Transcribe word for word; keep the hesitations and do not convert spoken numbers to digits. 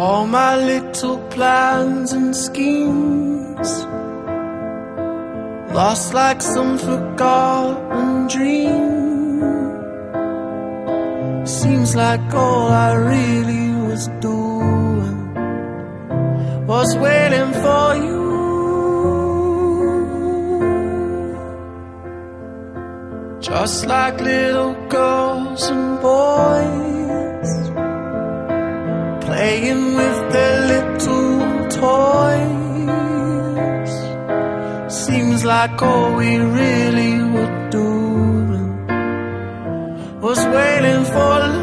all my little plans and schemes, lost like some forgotten dream. Seems like all I really was doing was waiting for you. Just like little girls and boys playing with their little toys. Seems like all we really were doing was waiting for love.